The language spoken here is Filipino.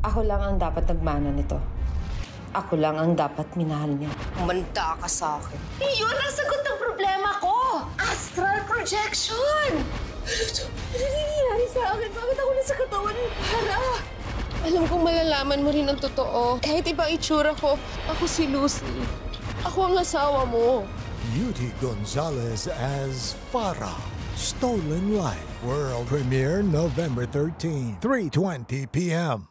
Ako lang ang dapat nagmana nito. Ako lang ang dapat minahal niya. Manda ka sa akin. Iyon ang sagot ng problema ko! Astral projection! Ano nangyayari sa akin? Bakit ako nasa katawan ni Farrah? Alam kong malalaman mo rin ang totoo. Kahit ibang itsura ko, ako si Lucy. Ako ang asawa mo. Beauty Gonzalez as Farrah. Stolen Life. World premiere November 13, 3:20 p.m.